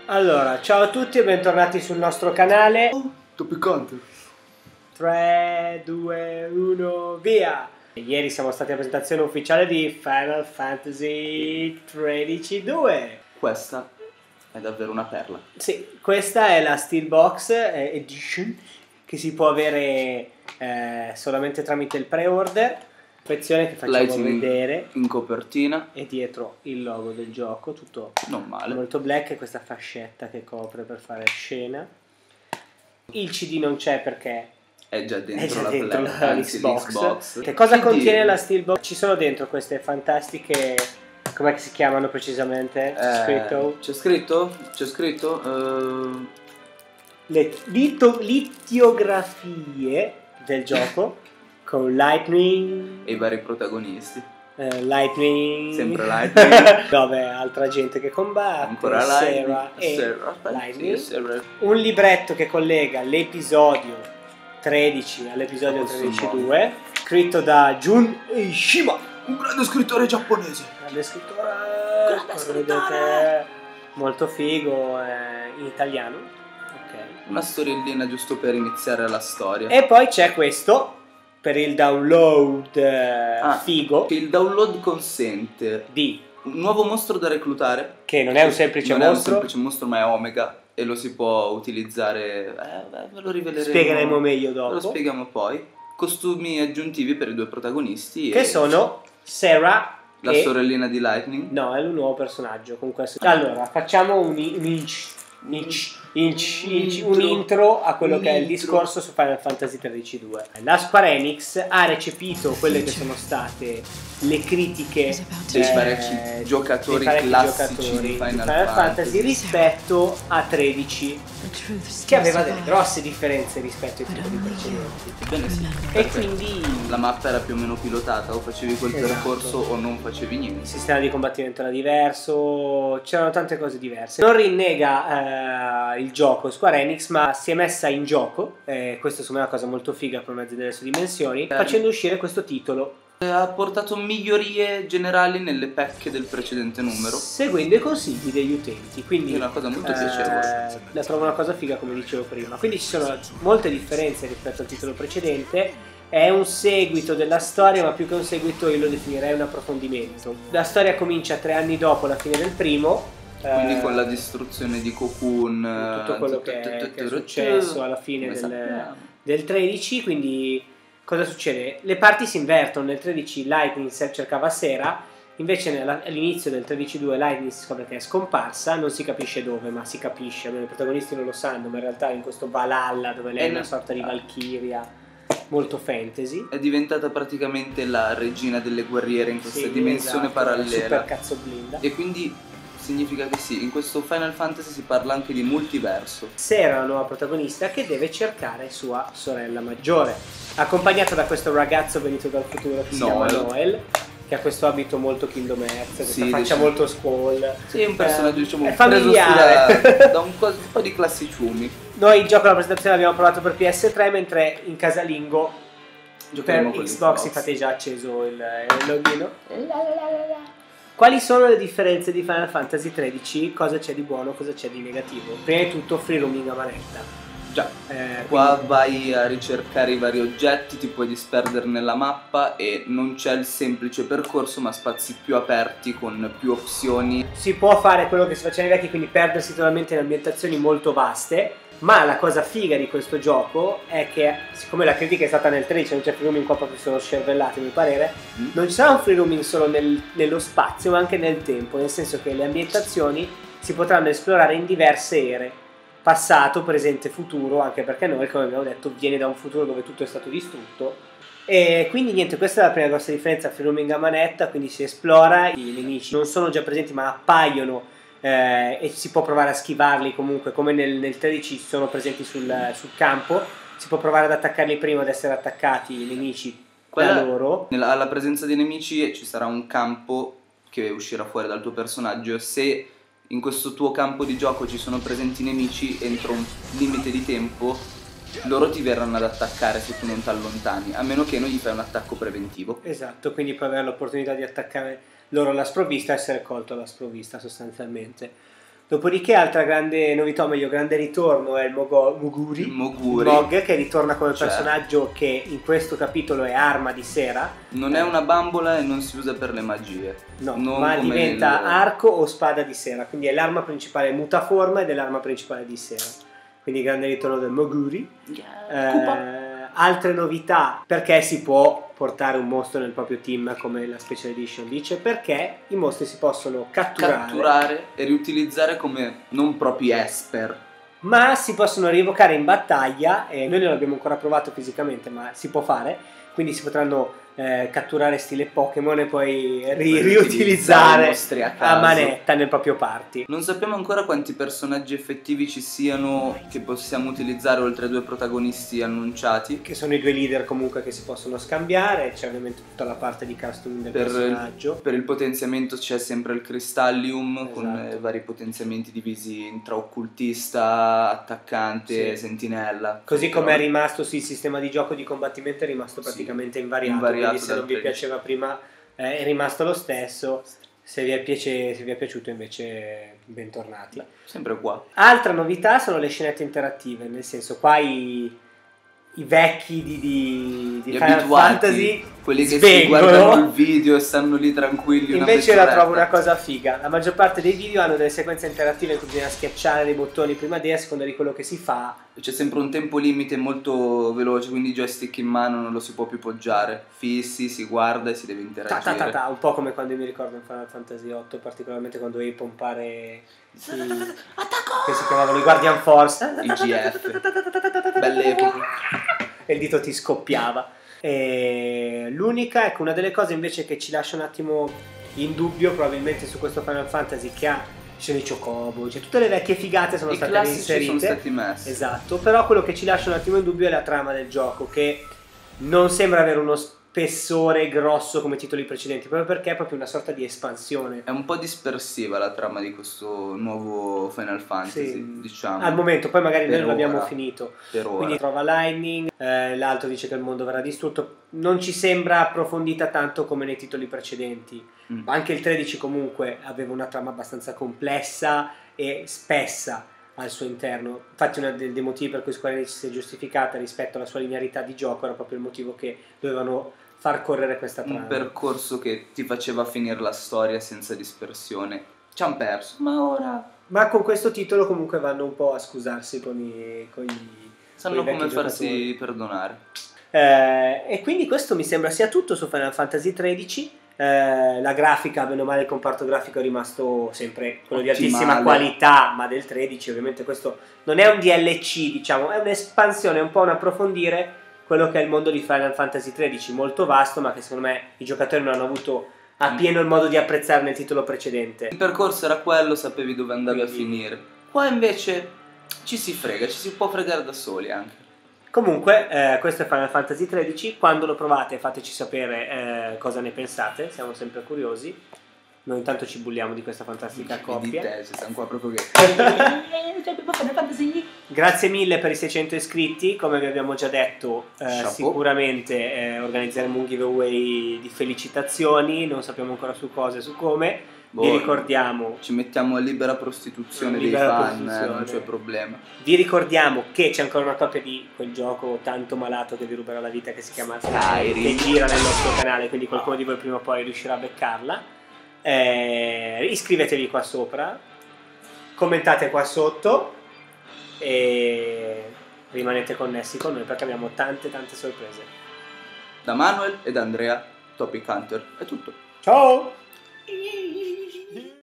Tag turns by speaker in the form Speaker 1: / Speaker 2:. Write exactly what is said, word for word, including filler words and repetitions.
Speaker 1: Allora, ciao a tutti e bentornati sul nostro canale.
Speaker 2: Oh, toppicante.
Speaker 1: tre, due, uno, via! Ieri siamo stati alla presentazione ufficiale di Final Fantasy tredici due.
Speaker 2: Questa è davvero una perla.
Speaker 1: Sì, questa è la Steelbox eh, Edition che si può avere eh, solamente tramite il pre-order. Confezione che facciamo
Speaker 2: Lightning
Speaker 1: vedere
Speaker 2: in copertina
Speaker 1: e dietro il logo del gioco, tutto
Speaker 2: non male,
Speaker 1: molto black, e questa fascetta che copre per fare scena. Il C D non c'è perché
Speaker 2: è già dentro,
Speaker 1: è già
Speaker 2: la
Speaker 1: dentro
Speaker 2: play,
Speaker 1: la,
Speaker 2: anzi,
Speaker 1: l'Xbox.
Speaker 2: l'Xbox.
Speaker 1: Che cosa
Speaker 2: C D?
Speaker 1: contiene la Steelbox? Ci sono dentro queste fantastiche, com'è che si chiamano precisamente? C'è
Speaker 2: Eh,
Speaker 1: scritto?
Speaker 2: C'è scritto? C'è scritto? Uh...
Speaker 1: Le lito, litiografie del gioco con Lightning
Speaker 2: e i vari protagonisti.
Speaker 1: eh, Lightning
Speaker 2: Sempre Lightning.
Speaker 1: Vabbè, altra gente che combatte,
Speaker 2: Ancora
Speaker 1: Sarah
Speaker 2: Lightning.
Speaker 1: e
Speaker 2: Sarah, aspetta,
Speaker 1: Lightning.
Speaker 2: sì, Sarah.
Speaker 1: Un libretto che collega l'episodio tredici all'episodio tredici due, scritto da Jun Ishima,
Speaker 2: Un grande scrittore giapponese.
Speaker 1: grande scrittore,
Speaker 2: Grande scrittore.
Speaker 1: vedete, molto figo, eh, in italiano. Ok.
Speaker 2: Una storiellina giusto per iniziare la storia.
Speaker 1: E poi c'è questo per il download eh,
Speaker 2: Ah,
Speaker 1: figo
Speaker 2: che il download consente
Speaker 1: di,
Speaker 2: un nuovo mostro da reclutare.
Speaker 1: che non è un semplice
Speaker 2: non è un
Speaker 1: mostro.
Speaker 2: semplice mostro, ma è Omega e lo si può utilizzare. Eh, beh, ve lo riveleremo.
Speaker 1: Spiegheremo meglio
Speaker 2: Ve
Speaker 1: dopo.
Speaker 2: lo spieghiamo poi. Costumi aggiuntivi per i due protagonisti.
Speaker 1: Che
Speaker 2: e
Speaker 1: sono Sarah
Speaker 2: la
Speaker 1: e...
Speaker 2: sorellina di Lightning.
Speaker 1: No, è un nuovo personaggio con questo. Allora, facciamo un, un, inch, inch, inch, inch, un intro a quello
Speaker 2: Un
Speaker 1: che è il
Speaker 2: intro.
Speaker 1: discorso su Final Fantasy tredici due. La Square Enix ha recepito quelle che sono state le critiche
Speaker 2: Dei
Speaker 1: eh,
Speaker 2: parecchi giocatori
Speaker 1: dei parecchi
Speaker 2: classici
Speaker 1: giocatori
Speaker 2: di Final,
Speaker 1: di Final Fantasy
Speaker 2: Fantasy.
Speaker 1: rispetto a tredici, che aveva delle grosse differenze rispetto ai titoli precedenti.
Speaker 2: Bene, sì.
Speaker 1: E
Speaker 2: Perché
Speaker 1: quindi
Speaker 2: la mappa era più o meno pilotata, o facevi quel
Speaker 1: Esatto.
Speaker 2: percorso o non facevi niente.
Speaker 1: il sistema di combattimento era diverso, c'erano tante cose diverse. Non rinnega eh, il gioco Square Enix, ma si è messa in gioco, eh, questo secondo me è una cosa molto figa per mezzo delle sue dimensioni, facendo uscire questo titolo,
Speaker 2: Ha portato migliorie generali nelle pecche del precedente numero.
Speaker 1: seguendo i consigli degli utenti. Quindi
Speaker 2: È una cosa molto
Speaker 1: eh,
Speaker 2: piacevole.
Speaker 1: la trovo una cosa figa, come dicevo prima. Quindi ci sono molte differenze rispetto al titolo precedente. È un seguito della storia, ma più che un seguito io lo definirei un approfondimento. La storia comincia tre anni dopo la fine del primo,
Speaker 2: Quindi
Speaker 1: eh,
Speaker 2: con la distruzione di Cocoon,
Speaker 1: tutto quello che è, che è successo alla fine
Speaker 2: come
Speaker 1: del,
Speaker 2: sappiamo.
Speaker 1: del tredici. Quindi cosa succede? Le parti si invertono. Nel tredici Lightning cercava Sarah, invece nella- all'inizio del tredici due Lightning si scopre che è scomparsa, non si capisce dove, ma si capisce, almeno i protagonisti non lo sanno, ma in realtà è in questo Valhalla dove lei è
Speaker 2: E
Speaker 1: una
Speaker 2: non-
Speaker 1: sorta di Valkyria, molto fantasy.
Speaker 2: È diventata praticamente la regina delle guerriere in questa
Speaker 1: Sì,
Speaker 2: dimensione
Speaker 1: esatto, super
Speaker 2: parallela.
Speaker 1: cazzo blinda.
Speaker 2: E quindi significa che sì, in questo Final Fantasy si parla anche di multiverso.
Speaker 1: Sarah, la nuova protagonista, che deve cercare sua sorella maggiore, accompagnata da questo ragazzo venuto dal futuro che si
Speaker 2: Noel.
Speaker 1: chiama Noel, che ha questo abito molto Kingdom Hearts, questa
Speaker 2: Sì,
Speaker 1: faccia
Speaker 2: diciamo-
Speaker 1: molto Squall.
Speaker 2: Sì, è un personaggio
Speaker 1: Eh,
Speaker 2: diciamo
Speaker 1: è
Speaker 2: preso
Speaker 1: familiare.
Speaker 2: da, da un, po', un po' di classiciumi.
Speaker 1: Noi il gioco alla presentazione l'abbiamo provato per P S tre, mentre in casalingo per
Speaker 2: Giocheremo con
Speaker 1: Xbox
Speaker 2: l'Xbox.
Speaker 1: infatti è già acceso il, il login. Quali sono le differenze di Final Fantasy tredici? Cosa c'è di buono, cosa c'è di negativo? Prima di tutto free roaming a manetta.
Speaker 2: Già,
Speaker 1: Eh,
Speaker 2: qua
Speaker 1: quindi-
Speaker 2: vai a ricercare i vari oggetti, ti puoi disperdere nella mappa e non c'è il semplice percorso ma spazi più aperti con più opzioni.
Speaker 1: si può fare quello che si faceva ai vecchi, quindi perdersi totalmente in ambientazioni molto vaste. Ma la cosa figa di questo gioco è che, siccome la critica è stata nel tredici, non c'è free roaming, qua proprio sono scervellati, mi parere,
Speaker 2: Mm.
Speaker 1: non ci sarà un free roaming solo nel- nello spazio, ma anche nel tempo, nel senso che le ambientazioni si potranno esplorare in diverse ere, passato, presente, futuro, anche perché noi, come abbiamo detto, viene da un futuro dove tutto è stato distrutto. E quindi niente, questa è la prima grossa differenza, free roaming a manetta, quindi si esplora, i nemici non sono già presenti ma appaiono, eh, e si può provare a schivarli comunque, come nel, nel tredici sono presenti sul, sul campo, si può provare ad attaccarli prima ad essere attaccati i nemici
Speaker 2: Quella-
Speaker 1: da loro.
Speaker 2: Nella, alla presenza dei nemici ci sarà un campo che uscirà fuori dal tuo personaggio. Se in questo tuo campo di gioco ci sono presenti nemici, entro un limite di tempo loro ti verranno ad attaccare se tu non ti allontani, a meno che non gli fai un attacco preventivo.
Speaker 1: Esatto, quindi puoi avere l'opportunità di attaccare loro alla sprovvista e essere colto alla sprovvista sostanzialmente. Dopodiché altra grande novità, o meglio grande ritorno, è il Mogo- Muguri,
Speaker 2: Il Moguri.
Speaker 1: Mog, che ritorna come
Speaker 2: Cioè.
Speaker 1: personaggio che in questo capitolo è arma di Sera.
Speaker 2: Non è una bambola e non si usa per le magie.
Speaker 1: No,
Speaker 2: Non
Speaker 1: ma
Speaker 2: come
Speaker 1: diventa
Speaker 2: il-
Speaker 1: arco o spada di Sera, quindi è l'arma principale, muta forma ed è l'arma principale di Sera. Quindi grande ritorno del Moguri. Eh, altre novità, perché si può portare un mostro nel proprio team come la Special Edition dice, perché i mostri si possono catturare,
Speaker 2: catturare e riutilizzare come non propri esper.
Speaker 1: ma si possono rievocare in battaglia, e noi non l'abbiamo ancora provato fisicamente, ma si può fare, quindi si potranno eh, catturare stile Pokémon e poi ri-
Speaker 2: Per
Speaker 1: riutilizzare
Speaker 2: i mostri a
Speaker 1: a
Speaker 2: caso.
Speaker 1: manetta nel proprio party.
Speaker 2: Non sappiamo ancora quanti personaggi effettivi ci siano che possiamo utilizzare oltre ai due protagonisti annunciati.
Speaker 1: Che sono i due leader comunque che si possono scambiare, c'è ovviamente tutta la parte di custom del
Speaker 2: Per
Speaker 1: personaggio.
Speaker 2: il, per il potenziamento c'è sempre il Cristallium, con
Speaker 1: Esatto.
Speaker 2: eh, vari potenziamenti divisi tra occultista, attaccante,
Speaker 1: Sì.
Speaker 2: sentinella.
Speaker 1: Così
Speaker 2: Però-
Speaker 1: come è rimasto sì, il sistema di gioco di combattimento è rimasto
Speaker 2: Sì,
Speaker 1: praticamente invariato,
Speaker 2: invariato
Speaker 1: quindi se
Speaker 2: dal
Speaker 1: non vi
Speaker 2: tredici.
Speaker 1: piaceva prima eh, è rimasto lo stesso, se vi è, piace- se vi è piaciuto invece bentornati.
Speaker 2: Sempre qua.
Speaker 1: Altra novità sono le scenette interattive, nel senso qua i, i vecchi di, di, di
Speaker 2: Gli
Speaker 1: Final
Speaker 2: abituati,
Speaker 1: Fantasy
Speaker 2: quelli che si
Speaker 1: svengono.
Speaker 2: guardano il video e stanno lì tranquilli una
Speaker 1: Invece la
Speaker 2: mezz'oretta.
Speaker 1: trovo una cosa figa. La maggior parte dei video hanno delle sequenze interattive in cui bisogna schiacciare dei bottoni prima di a seconda di quello che si fa.
Speaker 2: C'è sempre un tempo limite molto veloce, quindi il joystick in mano non lo si può più poggiare. Fissi, si guarda e si deve
Speaker 1: Ta,
Speaker 2: interagire.
Speaker 1: ta, ta, ta, un po' come quando mi ricordo in Final Fantasy otto, particolarmente quando dovevi pompare i, che si chiamavano i Guardian Force,
Speaker 2: I G F. Belle epoche.
Speaker 1: e il dito ti scoppiava. E l'unica, ecco, una delle cose invece che ci lascia un attimo in dubbio probabilmente su questo Final Fantasy, che ha, ci sono i Chocobo, cioè tutte le vecchie figate sono
Speaker 2: I
Speaker 1: state
Speaker 2: classici
Speaker 1: inserite,
Speaker 2: sono stati messi.
Speaker 1: esatto, però quello che ci lascia un attimo in dubbio è la trama del gioco, che non sembra avere uno spessore grosso come i titoli precedenti, proprio perché è proprio una sorta di espansione.
Speaker 2: È un po' dispersiva la trama di questo nuovo Final Fantasy,
Speaker 1: Sì.
Speaker 2: diciamo.
Speaker 1: Al momento, poi magari noi
Speaker 2: Per
Speaker 1: non l'abbiamo
Speaker 2: ora.
Speaker 1: finito.
Speaker 2: Per ora.
Speaker 1: Quindi trova Lightning, eh, l'altro dice che il mondo verrà distrutto. Non ci sembra approfondita tanto come nei titoli precedenti.
Speaker 2: Mm.
Speaker 1: Anche il tredici comunque aveva una trama abbastanza complessa e spessa al suo interno. Infatti uno dei, dei motivi per cui Square Enix si è giustificata rispetto alla sua linearità di gioco era proprio il motivo che dovevano far correre questa trama.
Speaker 2: Un percorso che ti faceva finire la storia senza dispersione. Ci han perso. Ma ora
Speaker 1: Ma con questo titolo comunque vanno un po' a scusarsi con i, con i
Speaker 2: sanno
Speaker 1: con i vecchi
Speaker 2: come farsi
Speaker 1: giocatori.
Speaker 2: perdonare.
Speaker 1: Eh, e quindi questo mi sembra sia tutto su Final Fantasy tredici. Eh, la grafica, bene o male, il comparto grafico è rimasto sempre quello di
Speaker 2: Ottimale.
Speaker 1: altissima qualità, ma del tredici ovviamente questo non è un D L C, diciamo, è un'espansione, un po' un approfondire quello che è il mondo di Final Fantasy tredici, molto vasto, ma che secondo me i giocatori non hanno avuto appieno il modo di apprezzare nel titolo precedente.
Speaker 2: Il percorso era quello, sapevi dove andavi
Speaker 1: Quindi-
Speaker 2: a finire. Qua invece ci si frega, ci si può fregare da soli anche.
Speaker 1: Comunque, eh, questo è Final Fantasy tredici. Quando lo provate, fateci sapere eh, cosa ne pensate, siamo sempre curiosi. Noi intanto ci bulliamo di questa fantastica
Speaker 2: Di
Speaker 1: coppia.
Speaker 2: te, ci siamo qua proprio che...
Speaker 1: Grazie mille per i seicento iscritti, come vi abbiamo già detto, eh,
Speaker 2: Chapeau.
Speaker 1: sicuramente eh, organizzeremo un giveaway di felicitazioni, non sappiamo ancora su cosa e su come. Vi
Speaker 2: Boh,
Speaker 1: ricordiamo,
Speaker 2: Ci mettiamo a libera prostituzione
Speaker 1: Libera
Speaker 2: dei fan, eh,
Speaker 1: prostituzione.
Speaker 2: non c'è problema.
Speaker 1: vi ricordiamo che c'è ancora una copia di quel gioco tanto malato che vi ruberà la vita, che si chiama
Speaker 2: Skyrim,
Speaker 1: che gira nel nostro canale, quindi qualcuno di voi prima o poi riuscirà a beccarla. Eh, iscrivetevi qua sopra, commentate qua sotto e rimanete connessi con noi perché abbiamo tante tante sorprese.
Speaker 2: Da Manuel e da Andrea, Topic Hunter, è tutto.
Speaker 1: Ciao!